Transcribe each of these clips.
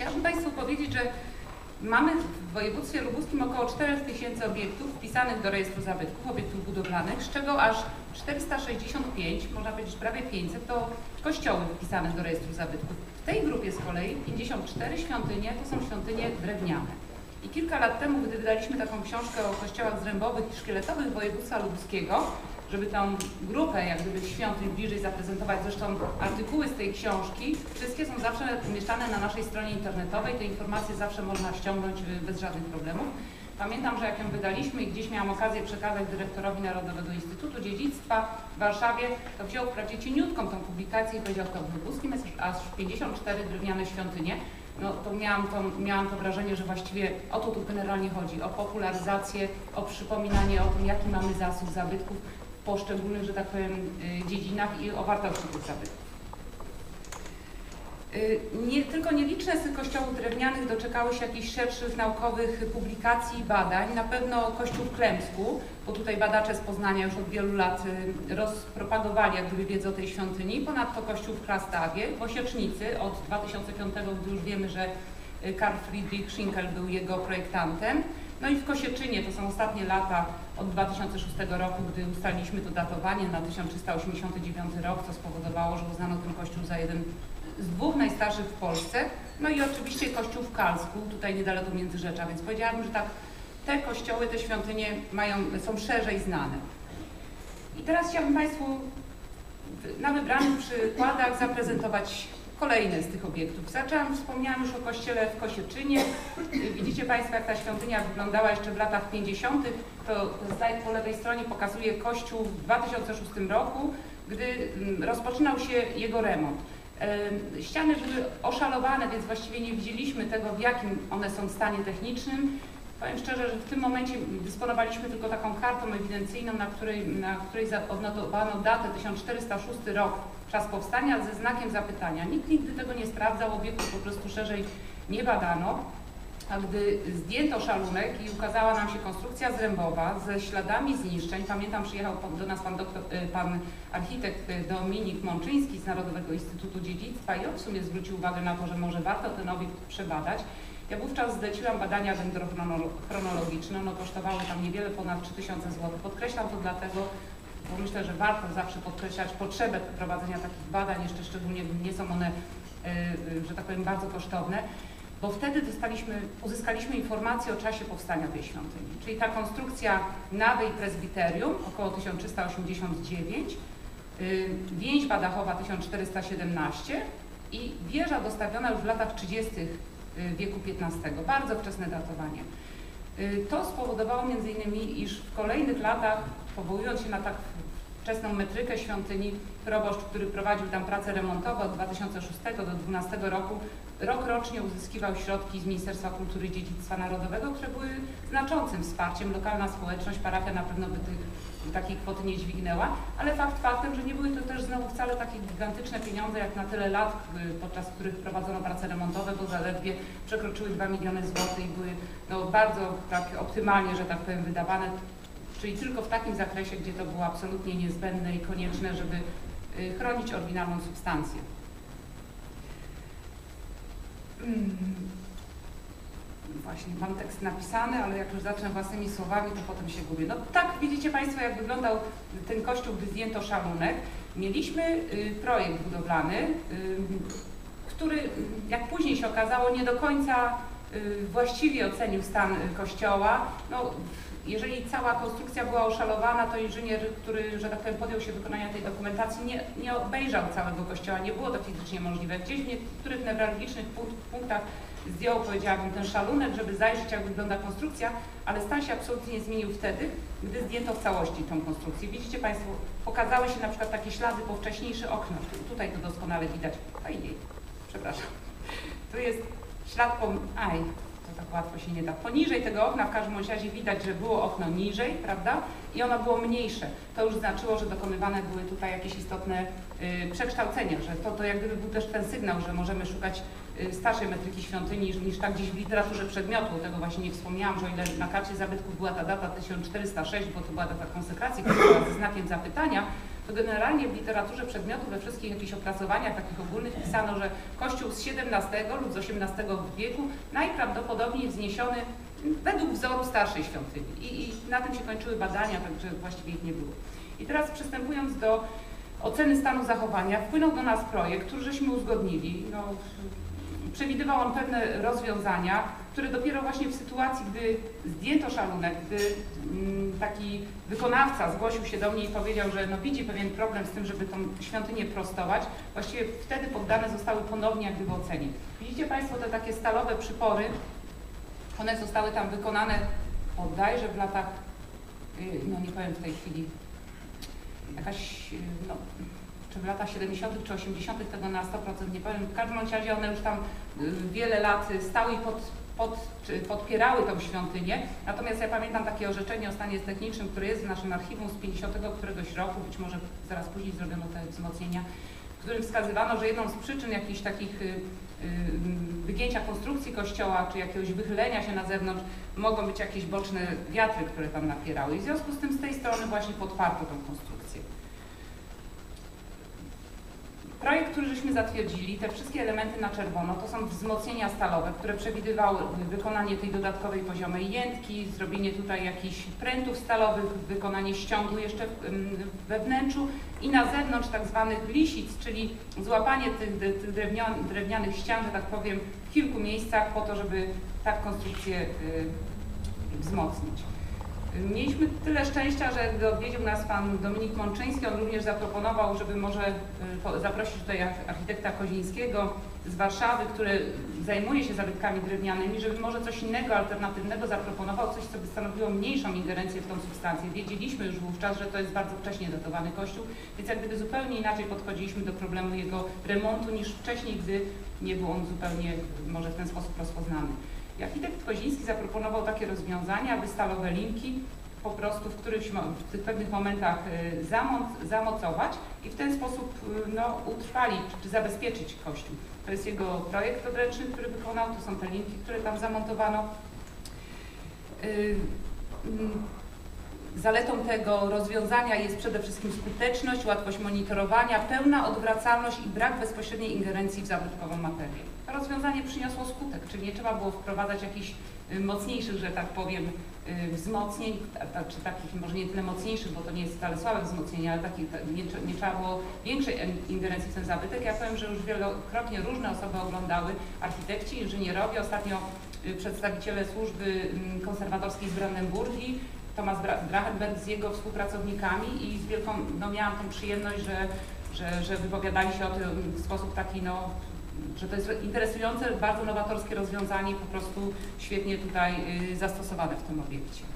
Chciałabym Państwu powiedzieć, że mamy w województwie lubuskim około 4000 obiektów wpisanych do rejestru zabytków, obiektów budowlanych, z czego aż 465, można powiedzieć prawie 500, to kościoły wpisane do rejestru zabytków. W tej grupie z kolei 54 świątynie to są świątynie drewniane. I kilka lat temu, gdy wydaliśmy taką książkę o kościołach zrębowych i szkieletowych województwa lubuskiego, żeby tą grupę jak gdyby świątyń bliżej zaprezentować, zresztą artykuły z tej książki, wszystkie są zawsze umieszczane na naszej stronie internetowej, te informacje zawsze można ściągnąć bez żadnych problemów. Pamiętam, że jak ją wydaliśmy i gdzieś miałam okazję przekazać dyrektorowi Narodowego Instytutu Dziedzictwa w Warszawie, to wziął wprawdzie cieniutką tą publikację i powiedział, to w lubuskim jest aż 54 drewniane świątynie. No to miałam to wrażenie, że właściwie o to tu generalnie chodzi, o popularyzację, o przypominanie o tym, jaki mamy zasób zabytków w poszczególnych, że tak powiem, dziedzinach i o wartości tych zabytków. Tylko nieliczne z tych kościołów drewnianych doczekały się jakichś szerszych naukowych publikacji i badań. Na pewno Kościół w Klemsku, bo tutaj badacze z Poznania już od wielu lat rozpropagowali jak gdyby wiedzę o tej świątyni. Ponadto Kościół w Krastawie, w Osiecznicy od 2005, gdy już wiemy, że Karl Friedrich Schinkel był jego projektantem. No i w Kosieczynie, to są ostatnie lata od 2006 roku, gdy ustaliliśmy to datowanie na 1389 rok, co spowodowało, że uznano ten kościół za jeden z dwóch najstarszych w Polsce. No i oczywiście kościół w Kalsku, tutaj niedaleko Międzyrzecza, więc powiedziałabym, że tak, te kościoły, te świątynie są szerzej znane. I teraz chciałabym Państwu na wybranych przykładach zaprezentować kolejne z tych obiektów. Wspomniałam już o kościele w Kosieczynie. Widzicie Państwo, jak ta świątynia wyglądała jeszcze w latach 50. To slajd po lewej stronie pokazuje kościół w 2006 roku, gdy rozpoczynał się jego remont. Ściany były oszalowane, więc właściwie nie widzieliśmy tego, w jakim one są stanie technicznym. Powiem szczerze, że w tym momencie dysponowaliśmy tylko taką kartą ewidencyjną, na której odnotowano datę 1406 rok, czas powstania, ze znakiem zapytania. Nikt nigdy tego nie sprawdzał, obiektów po prostu szerzej nie badano. A gdy zdjęto szalunek i ukazała nam się konstrukcja zrębowa ze śladami zniszczeń, pamiętam, przyjechał do nas pan architekt Dominik Mączyński z Narodowego Instytutu Dziedzictwa i on w sumie zwrócił uwagę na to, że może warto ten obiekt przebadać. Ja wówczas zleciłam badania dendrochronologiczne, one kosztowały tam niewiele ponad 3000 zł. Podkreślam to dlatego, bo myślę, że warto zawsze podkreślać potrzebę prowadzenia takich badań, jeszcze szczególnie gdy nie są one, że tak powiem, bardzo kosztowne. Bo wtedy uzyskaliśmy informacje o czasie powstania tej świątyni. Czyli ta konstrukcja nawy i prezbiterium około 1389, więźba dachowa 1417 i wieża dostawiona już w latach 30. wieku XV. Bardzo wczesne datowanie. To spowodowało m.in., iż w kolejnych latach, powołując się na tak wczesną metrykę świątyni, proboszcz, który prowadził tam prace remontowe od 2006 do 2012 roku, rokrocznie uzyskiwał środki z Ministerstwa Kultury i Dziedzictwa Narodowego, które były znaczącym wsparciem. Lokalna społeczność, parafia na pewno by takiej kwoty nie dźwignęła, ale fakt faktem, że nie były to też znowu wcale takie gigantyczne pieniądze jak na tyle lat, podczas których prowadzono prace remontowe, bo zaledwie przekroczyły 2 miliony złotych i były no, bardzo tak optymalnie, że tak powiem, wydawane, czyli tylko w takim zakresie, gdzie to było absolutnie niezbędne i konieczne, żeby chronić oryginalną substancję. Właśnie, mam tekst napisany, ale jak już zacznę własnymi słowami, to potem się gubię. No tak, widzicie Państwo, jak wyglądał ten kościół, gdy zdjęto szalunek. Mieliśmy projekt budowlany, który, jak później się okazało, nie do końca właściwie ocenił stan kościoła. No, jeżeli cała konstrukcja była oszalowana, to inżynier, który, że tak powiem, podjął się wykonania tej dokumentacji, nie obejrzał całego kościoła, nie było to fizycznie możliwe. Gdzieś w niektórych newralgicznych punktach zdjął, powiedziałabym, ten szalunek, żeby zajrzeć, jak wygląda konstrukcja, ale stan się absolutnie nie zmienił wtedy, gdy zdjęto w całości tą konstrukcję. Widzicie Państwo, pokazały się na przykład takie ślady po wcześniejsze okno. Tutaj to doskonale widać. Ojej, przepraszam. Tu jest ślad po... To tak łatwo się nie da. Poniżej tego okna w każdym razie widać, że było okno niżej, prawda? I ono było mniejsze. To już znaczyło, że dokonywane były tutaj jakieś istotne przekształcenia, że to jak gdyby był też ten sygnał, że możemy szukać starszej metryki świątyni niż tak gdzieś w literaturze przedmiotu. Tego właśnie nie wspomniałam, że o ile na karcie zabytków była ta data 1406, bo to była data konsekracji, która była ze znakiem zapytania, to generalnie w literaturze przedmiotu, we wszystkich jakichś opracowaniach takich ogólnych pisano, że kościół z XVII lub z XVIII wieku najprawdopodobniej wzniesiony według wzoru starszej świątyni. I na tym się kończyły badania, także właściwie ich nie było. I teraz przystępując do oceny stanu zachowania, wpłynął do nas projekt, który żeśmy uzgodnili. No, przewidywał on pewne rozwiązania, które dopiero właśnie w sytuacji, gdy zdjęto szalunek, gdy taki wykonawca zgłosił się do mnie i powiedział, że no widzi pewien problem z tym, żeby tą świątynię prostować, właściwie wtedy poddane zostały ponownie jak gdyby ocenie. Widzicie Państwo te takie stalowe przypory, one zostały tam wykonane bodajże w latach, no nie powiem w tej chwili, jakaś, no, czy w latach 70. czy 80. tego na 100% nie powiem. W każdym razie one już tam wiele lat stały i podpierały tą świątynię. Natomiast ja pamiętam takie orzeczenie o stanie technicznym, które jest w naszym archiwum z 50 któregoś roku, być może zaraz później zrobiono te wzmocnienia, w którym wskazywano, że jedną z przyczyn jakichś takich wygięcia konstrukcji kościoła, czy jakiegoś wychylenia się na zewnątrz, mogą być jakieś boczne wiatry, które tam napierały. I w związku z tym z tej strony właśnie podparto tą konstrukcję. Projekt, który żeśmy zatwierdzili, te wszystkie elementy na czerwono, to są wzmocnienia stalowe, które przewidywały wykonanie tej dodatkowej poziomej jętki, zrobienie tutaj jakichś prętów stalowych, wykonanie ściągu jeszcze we wnętrzu i na zewnątrz tak zwanych lisic, czyli złapanie tych drewnianych ścian, że tak powiem, w kilku miejscach po to, żeby tak konstrukcję wzmocnić. Mieliśmy tyle szczęścia, że odwiedził nas pan Dominik Mączyński. On również zaproponował, żeby może zaprosić tutaj architekta Kozińskiego z Warszawy, który zajmuje się zabytkami drewnianymi, żeby może coś innego, alternatywnego zaproponował, coś, co by stanowiło mniejszą ingerencję w tą substancję. Wiedzieliśmy już wówczas, że to jest bardzo wcześnie datowany kościół, więc jak gdyby zupełnie inaczej podchodziliśmy do problemu jego remontu niż wcześniej, gdy nie był on zupełnie może w ten sposób rozpoznany. I architekt Koziński zaproponował takie rozwiązania, aby stalowe linki po prostu w tych pewnych momentach zamocować i w ten sposób no, utrwalić czy zabezpieczyć kościół. To jest jego projekt odręczny, który wykonał, to są te linki, które tam zamontowano. Zaletą tego rozwiązania jest przede wszystkim skuteczność, łatwość monitorowania, pełna odwracalność i brak bezpośredniej ingerencji w zabytkową materię. To rozwiązanie przyniosło skutek, czyli nie trzeba było wprowadzać jakichś mocniejszych, że tak powiem, wzmocnień, czy takich może nie tyle mocniejszych, bo to nie jest wcale słabe wzmocnienie, ale nie trzeba było większej ingerencji w ten zabytek. Ja powiem, że już wielokrotnie różne osoby oglądały, architekci, inżynierowie, ostatnio przedstawiciele służby konserwatorskiej z Brandenburgii, Thomas Drachenberg z jego współpracownikami i z wielką, no miałam tą przyjemność, że wypowiadali się o tym w sposób taki, no, że to jest interesujące, bardzo nowatorskie rozwiązanie, po prostu świetnie tutaj zastosowane w tym obiekcie.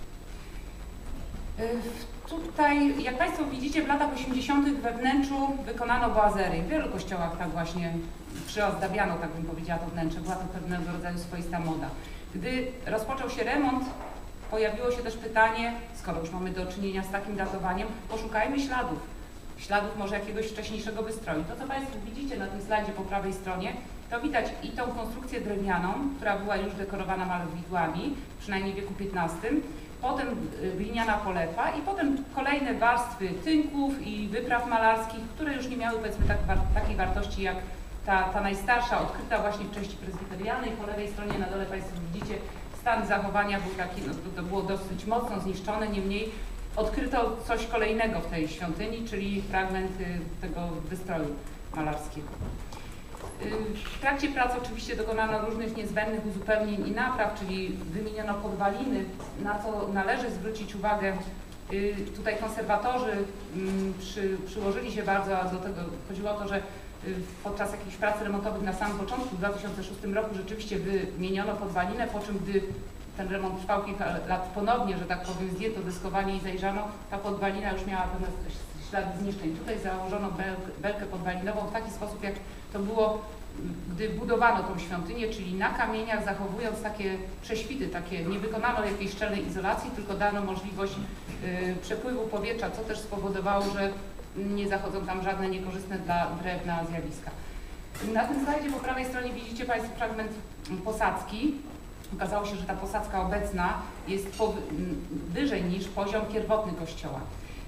Tutaj, jak Państwo widzicie, w latach 80. we wnętrzu wykonano boazery. W wielu kościołach tak właśnie przyozdabiano, tak bym powiedziała, to wnętrze. Była to pewnego rodzaju swoista moda. Gdy rozpoczął się remont, pojawiło się też pytanie, skoro już mamy do czynienia z takim datowaniem, poszukajmy śladów może jakiegoś wcześniejszego wystroju. To, co Państwo widzicie na tym slajdzie po prawej stronie, to widać i tą konstrukcję drewnianą, która była już dekorowana malowidłami, przynajmniej w wieku XV, potem gliniana polepa i potem kolejne warstwy tynków i wypraw malarskich, które już nie miały, powiedzmy, takiej wartości jak ta najstarsza, odkryta właśnie w części prezbiterialnej. Po lewej stronie na dole Państwo widzicie, stan zachowania był taki, no, to było dosyć mocno zniszczone, niemniej odkryto coś kolejnego w tej świątyni, czyli fragment tego wystroju malarskiego. W trakcie prac oczywiście dokonano różnych niezbędnych uzupełnień i napraw, czyli wymieniono podwaliny, na co należy zwrócić uwagę. Tutaj konserwatorzy przyłożyli się bardzo, a do tego chodziło o to, że podczas jakichś prac remontowych na samym początku, w 2006 roku rzeczywiście wymieniono podwalinę, po czym gdy ten remont trwał kilka lat ponownie, że tak powiem, zdjęto dyskowanie i zajrzano, ta podwalina już miała pewne ślady zniszczeń. Tutaj założono belkę podwalinową w taki sposób, jak to było, gdy budowano tą świątynię, czyli na kamieniach, zachowując takie prześwity, nie wykonano jakiejś szczelnej izolacji, tylko dano możliwość przepływu powietrza, co też spowodowało, że nie zachodzą tam żadne niekorzystne dla drewna zjawiska. Na tym slajdzie po prawej stronie widzicie Państwo fragment posadzki. Okazało się, że ta posadzka obecna jest wyżej niż poziom pierwotny kościoła.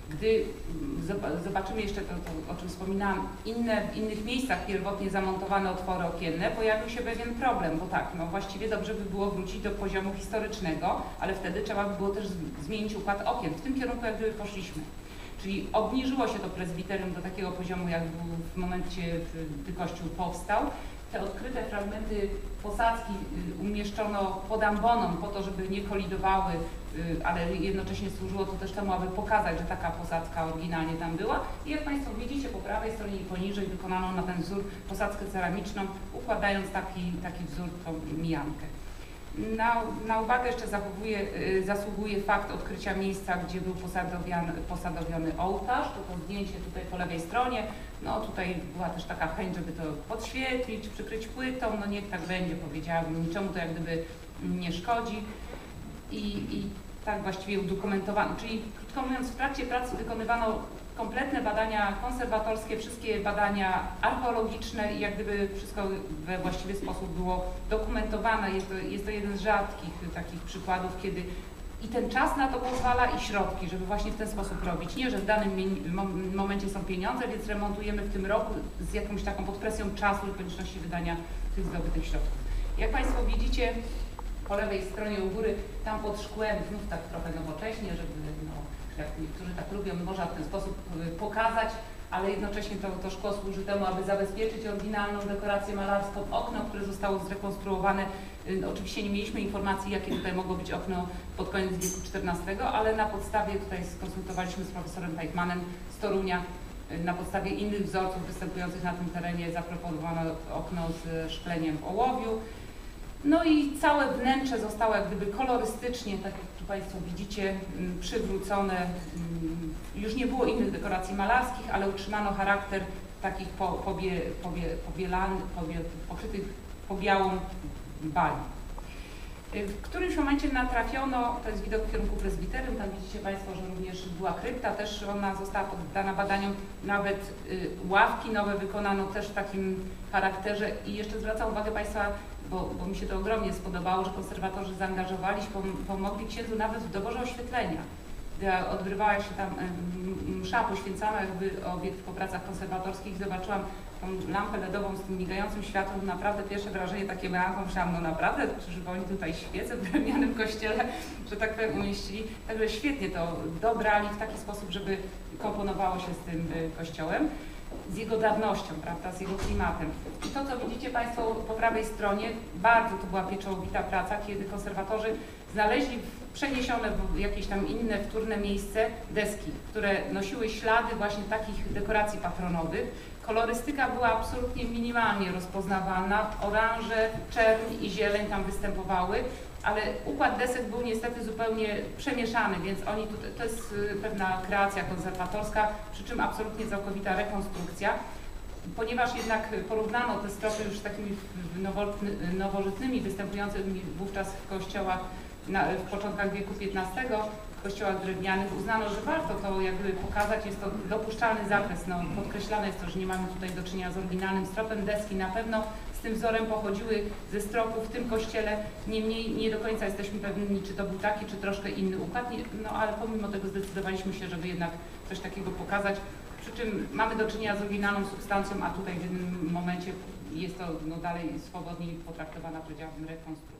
Gdy zobaczymy jeszcze to, o czym wspominałam, w innych miejscach pierwotnie zamontowane otwory okienne, pojawił się pewien problem, bo tak, no właściwie dobrze by było wrócić do poziomu historycznego, ale wtedy trzeba by było też zmienić układ okien. W tym kierunku jak gdyby poszliśmy. Czyli obniżyło się to prezbiterium do takiego poziomu, jak był w momencie, gdy kościół powstał. Te odkryte fragmenty posadzki umieszczono pod amboną po to, żeby nie kolidowały, ale jednocześnie służyło to też temu, aby pokazać, że taka posadzka oryginalnie tam była. I jak Państwo widzicie, po prawej stronie i poniżej wykonano na ten wzór posadzkę ceramiczną, układając taki wzór, tą mijankę. Na uwagę jeszcze zasługuje fakt odkrycia miejsca, gdzie był posadowiony ołtarz. To zdjęcie tutaj po lewej stronie. No tutaj była też taka chęć, żeby to podświetlić, przykryć płytą. No niech tak będzie, powiedziałabym, niczemu to jak gdyby nie szkodzi. I tak właściwie udokumentowano. Czyli krótko mówiąc, w trakcie pracy wykonywano kompletne badania konserwatorskie, wszystkie badania archeologiczne i jak gdyby wszystko we właściwy sposób było dokumentowane. Jest to jeden z rzadkich takich przykładów, kiedy i ten czas na to pozwala i środki, żeby właśnie w ten sposób robić. Nie, że w danym momencie są pieniądze, więc remontujemy w tym roku z jakąś taką pod presją czasu i konieczności wydania tych zdobytych środków. Jak Państwo widzicie, po lewej stronie u góry, tam pod szkłem, znów tak trochę nowocześnie, żeby jak niektórzy tak lubią, można w ten sposób pokazać, ale jednocześnie to szkło służy temu, aby zabezpieczyć oryginalną dekorację malarską. Okno, które zostało zrekonstruowane, oczywiście nie mieliśmy informacji, jakie tutaj mogło być okno pod koniec wieku XIV, ale na podstawie, tutaj skonsultowaliśmy z profesorem Teichmannem z Torunia, na podstawie innych wzorców występujących na tym terenie zaproponowano okno z szkleniem w ołowiu. No i całe wnętrze zostało jak gdyby kolorystycznie, tak jak tu Państwo widzicie, przywrócone. Już nie było innych dekoracji malarskich, ale utrzymano charakter takich pokrytych pobiałą bali. W którymś momencie natrafiono, to jest widok w kierunku prezbiterium, tam widzicie Państwo, że również była krypta, też ona została poddana badaniom, nawet ławki nowe wykonano też w takim charakterze i jeszcze zwracam uwagę Państwa, bo mi się to ogromnie spodobało, że konserwatorzy zaangażowali się, pomogli księdzu nawet w doborze oświetlenia. Gdy odbywała się tam msza poświęcana jakby obiekt po pracach konserwatorskich, zobaczyłam tą lampę LEDową z tym migającym światłem, naprawdę pierwsze wrażenie takie miałam, myślałam, no naprawdę, żeby oni tutaj świecę w drewnianym kościele, że tak powiem, umieścili. Także świetnie to dobrali w taki sposób, żeby komponowało się z tym kościołem, z jego dawnością, prawda, z jego klimatem. I to, co widzicie Państwo po prawej stronie, bardzo to była pieczołowita praca, kiedy konserwatorzy znaleźli przeniesione w jakieś tam inne wtórne miejsce deski, które nosiły ślady właśnie takich dekoracji patronowych. Kolorystyka była absolutnie minimalnie rozpoznawalna, oranże, czerń i zieleń tam występowały, ale układ desek był niestety zupełnie przemieszany, więc oni tutaj, to jest pewna kreacja konserwatorska, przy czym absolutnie całkowita rekonstrukcja. Ponieważ jednak porównano te stropy już z takimi nowożytnymi, występującymi wówczas w kościołach w początkach wieku XV, w kościołach drewnianych, uznano, że warto to jakby pokazać, jest to dopuszczalny zakres. No, podkreślane jest to, że nie mamy tutaj do czynienia z oryginalnym stropem. Deski na pewno z tym wzorem pochodziły ze stropu w tym kościele, niemniej nie do końca jesteśmy pewni, czy to był taki, czy troszkę inny układ, no ale pomimo tego zdecydowaliśmy się, żeby jednak coś takiego pokazać. Przy czym mamy do czynienia z oryginalną substancją, a tutaj w jednym momencie jest to no, dalej swobodniej potraktowana, powiedziałabym, rekonstrukcja.